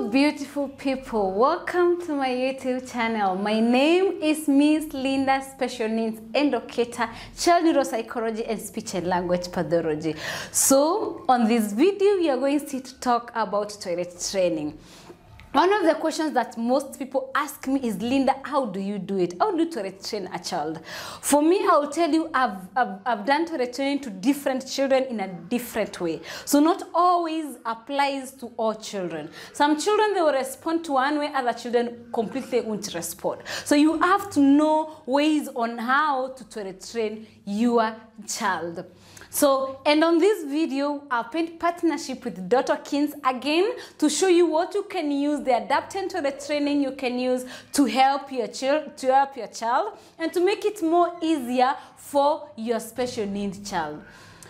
Hello beautiful people, welcome to my YouTube channel. My name is Miss Linda, special needs educator, child neuropsychology and speech and language pathology. So on this video we are going to talk about toilet training. One of the questions that most people ask me is, Linda, how do you do it? How do you toilet train a child? For me, I'll tell you, I've done toilet training to different children in a different way. So not always applies to all children. Some children, they will respond to one way, other children completely won't respond. So you have to know ways on how to toilet train your child. So, and on this video, I'll paint partnership with Ndoto again to show you what you can use, the adapted toilet training you can use to help your child, and to make it more easier for your special needs child.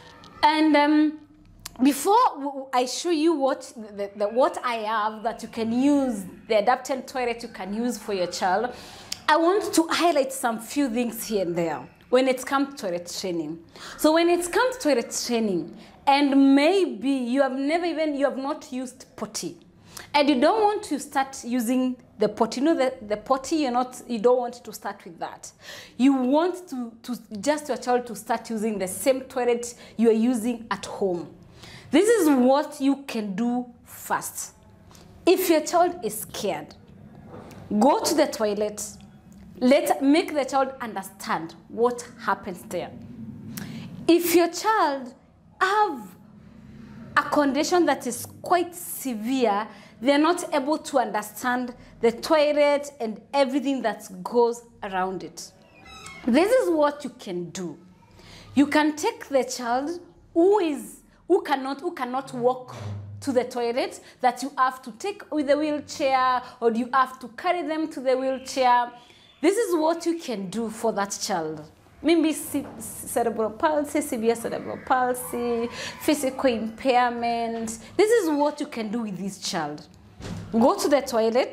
And before I show you what I have that you can use, the adapted toilet you can use for your child, I want to highlight some few things here and there when it comes to toilet training. So when it comes to toilet training, and maybe you have not used potty, and you don't want to start using the potty, you know, the potty, you don't want to start with that. You want to just your child to start using the same toilet you are using at home. This is what you can do first. If your child is scared, go to the toilet. Make the child understand what happens there. If your child have a condition that is quite severe, they're not able to understand the toilet and everything that goes around it. This is what you can do. You can take the child who cannot walk to the toilet, that you have to take with a wheelchair, or you have to carry them to the wheelchair. This is what you can do for that child. Maybe cerebral palsy, severe cerebral palsy, physical impairment. This is what you can do with this child. Go to the toilet,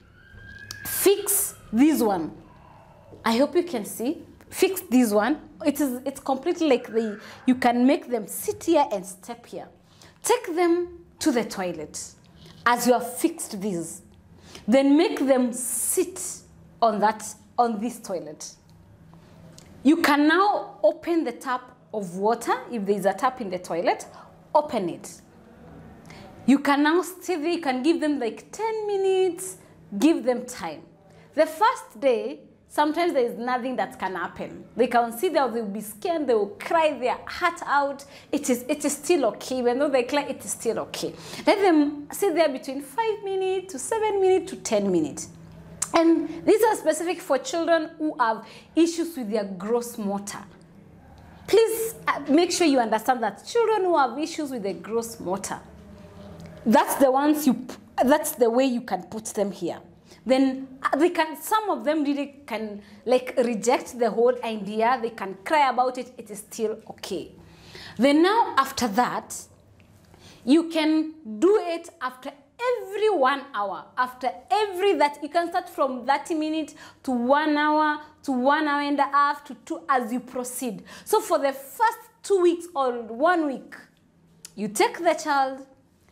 fix this one. I hope you can see. Fix this one. It's completely like you can make them sit here and step here. Take them to the toilet as you have fixed this. Then make them sit on this toilet. You can now open the tap of water. If there is a tap in the toilet, open it. You can now stay there. You can give them like 10 minutes, give them time. The first day, sometimes there is nothing that can happen. They can sit there, they will be scared, they will cry their heart out. It is still okay. Even though they cry, it is still okay. Let them sit there between 5 minutes to 7 minutes to 10 minutes. And these are specific for children who have issues with their gross motor. Please make sure you understand that children who have issues with their gross motor, that's the way you can put them here. Then some of them really can like reject the whole idea. They can cry about it. It is still okay. Then now after that, you can do it after every 1 hour. After that, you can start from 30 minutes to 1 hour to 1 hour and a half to 2 as you proceed. So for the first 2 weeks or 1 week, you take the child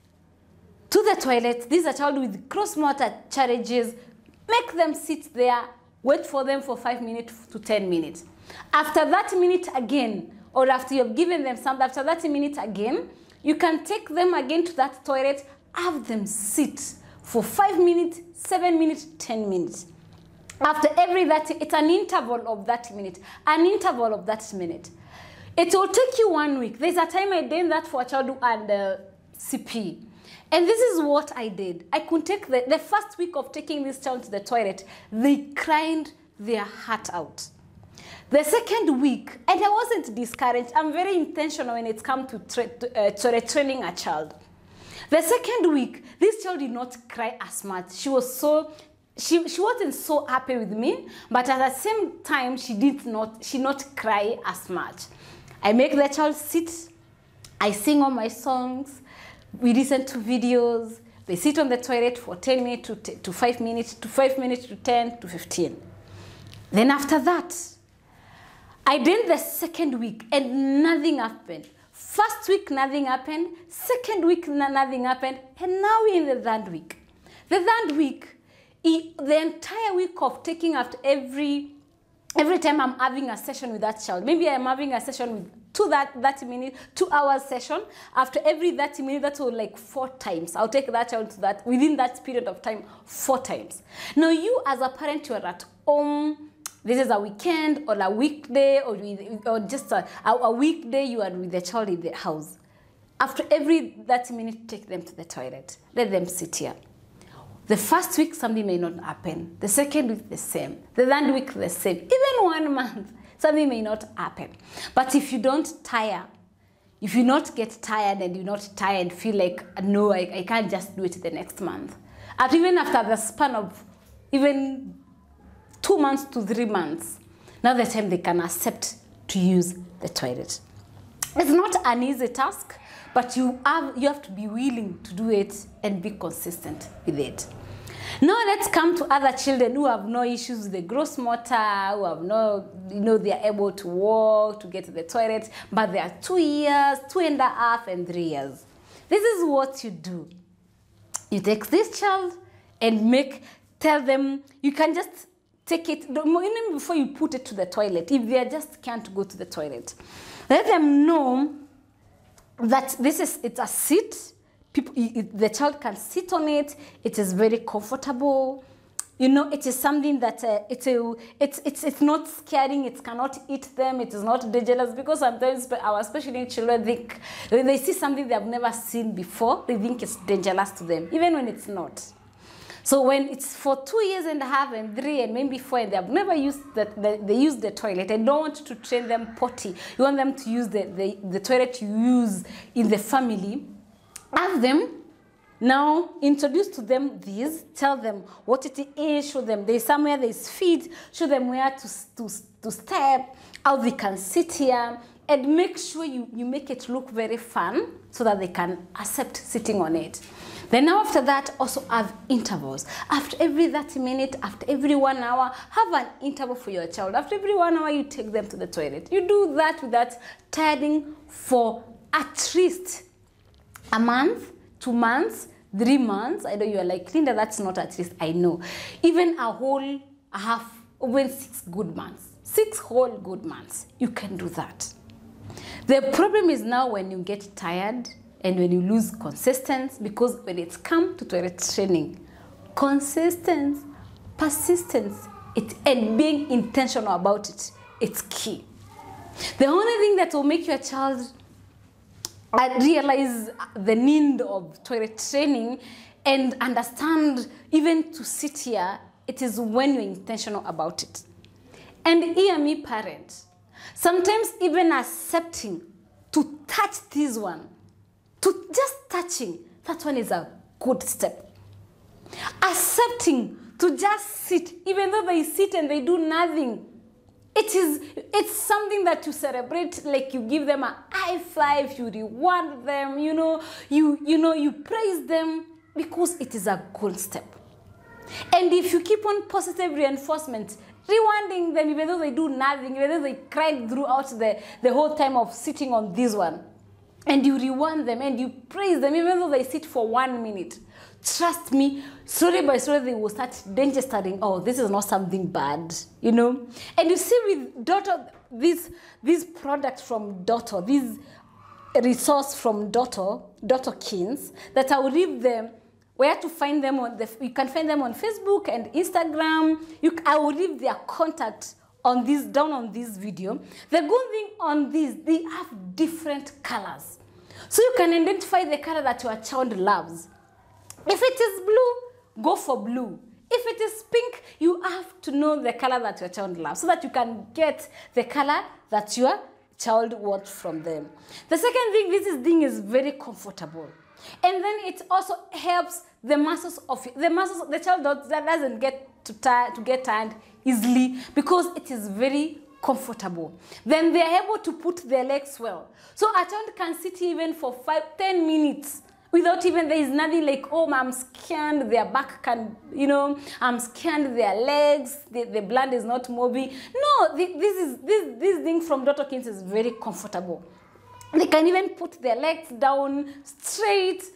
to the toilet. This is a child with gross motor challenges. Make them sit there, wait for them for 5 minutes to 10 minutes. After that minute again, or after you have given them some, after 30 minutes again, you can take them again to that toilet, have them sit for 5 minutes, 7 minutes, 10 minutes. After it's an interval of that minute, an interval of that minute. It will take you 1 week. There's a time I did that for a child who had CP. And this is what I did. I could take the first week of taking this child to the toilet, they cried their heart out. The second week, and I wasn't discouraged. I'm very intentional when it comes to training a child. The second week, this child did not cry as much. She wasn't so happy with me, but at the same time, she not cry as much. I make the child sit. I sing all my songs. We listen to videos. They sit on the toilet for 10 minutes to 5 minutes, to 5 minutes to 10 to 15. Then after that, I did the second week and nothing happened. First week, nothing happened. Second week, nothing happened. And now we're in the third week. The third week, the entire week of taking after every time I'm having a session with that child, maybe I'm having a session with 30 minutes, 2 hours session. After every 30 minutes, that's all like 4 times. I'll take that child to that within that period of time 4 times. Now you as a parent, you are at home. This is a weekend or a weekday or just a weekday. You are with the child in the house. After every 30 minutes, take them to the toilet. Let them sit here. The first week, something may not happen. The second week, the same. The third week, the same. Even 1 month, something may not happen. But if you don't tire, if you not get tired and you not tired and feel like, no, I can't just do it the next month. And even after the span of even 2 months to 3 months, now the time they can accept to use the toilet. It's not an easy task, but you have to be willing to do it and be consistent with it. Now let's come to other children who have no issues with the gross motor, who have no, they are able to walk, to get to the toilet, but they are 2 years, 2.5, and 3 years. This is what you do. You take this child and tell them, you can just take it, even before you put it to the toilet, if they just can't go to the toilet. Let them know that it's a seat. The child can sit on it. It is very comfortable. It is something that it's not scaring. It cannot eat them. It is not dangerous, because sometimes our special needs children think when they see something they have never seen before, they think it's dangerous to them, even when it's not. So when it's for 2.5 years and 3 and maybe 4, and they have never used they use the toilet and don't want to train them potty, you want them to use the toilet you use in the family, ask them, now introduce to them this, tell them what it is, show them there's somewhere there's feet, show them where to step, how they can sit here, and make sure you make it look very fun so that they can accept sitting on it. Then now after that, also have intervals. After every 30 minutes, after every 1 hour, have an interval for your child. After every 1 hour, you take them to the toilet. You do that without tiring for at least a month, 2 months, 3 months. I know you are like, Linda, that's not at least. I know. Even a whole half, even 6 good months. 6 whole good months. You can do that. The problem is now when you get tired and when you lose consistency, because when it's come to toilet training, consistency, persistence, and being intentional about it, it's key. The only thing that will make your child realize the need of toilet training and understand even to sit here, it is when you're intentional about it. And hear me, parents, sometimes even accepting to touch this one, to just touching, that one is a good step. Accepting to just sit, even though they sit and they do nothing, it's something that you celebrate, like you give them a high five, you reward them, you praise them, because it is a good step. And if you keep on positive reinforcement, rewarding them, even though they do nothing, even though they cried throughout the whole time of sitting on this one, and you reward them and you praise them, even though they sit for 1 minute, trust me, slowly by slowly they will start danger studying, oh, this is not something bad, And you see with Ndoto, this product from Ndoto, this resource from Ndoto Kins, that I will leave them, where to find them you can find them on Facebook and Instagram. I will leave their contact down on this video. The good thing on this, they have different colors. So you can identify the color that your child loves. If it is blue, go for blue. If it is pink, you have to know the color that your child loves so that you can get the color that your child wants from them. The second thing, this thing is very comfortable. And then it also helps the muscles of the child doesn't get tired easily, because it is very comfortable. Then they are able to put their legs well. So a child can sit even for 5-10 minutes without even, there is nothing like, oh, I'm scared, their back can, I'm scared, their legs, the blood is not moving. No, this thing from Ndoto Kins is very comfortable. They can even put their legs down straight,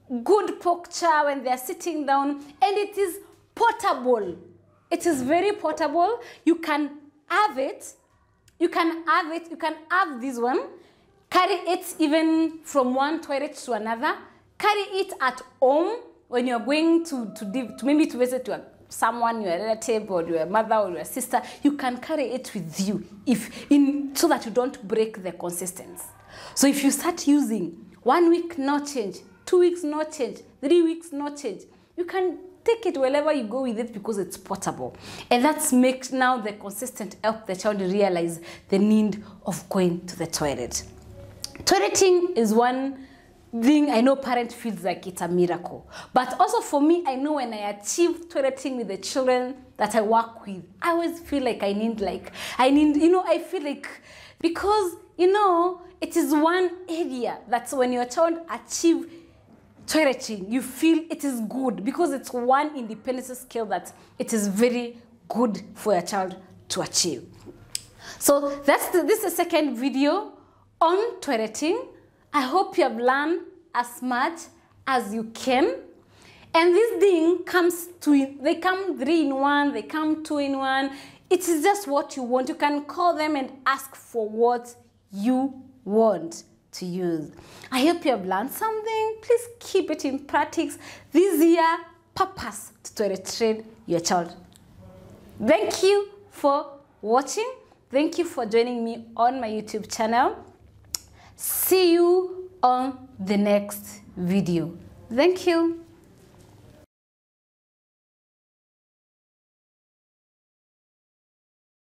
good posture when they're sitting down, and it is portable. It is very portable. You can have it. You can have this one. Carry it even from one toilet to another. Carry it at home when you're going to maybe to visit someone, your relative or your mother or your sister. You can carry it with you so that you don't break the consistency. So if you start using 1 week, no change, 2 weeks, no change, 3 weeks, no change, you can take it wherever you go with it because it's portable. And that makes now the consistent help the child realize the need of going to the toilet. Toileting is one thing I know parent feels like it's a miracle. But also for me, I know when I achieve toileting with the children that I work with, I always feel like I feel like, because, it is one area that's when your child achieves toileting, you feel it is good because it's one independence skill that it is very good for your child to achieve. So this is the second video on toileting. I hope you have learned as much as you can. And this thing they come 3 in 1, they come 2 in 1. It is just what you want. You can call them and ask for what you want to use. I hope you have learned something. Please keep it in practice. This is your purpose to toilet train your child. Thank you for watching. Thank you for joining me on my YouTube channel. See you on the next video. Thank you.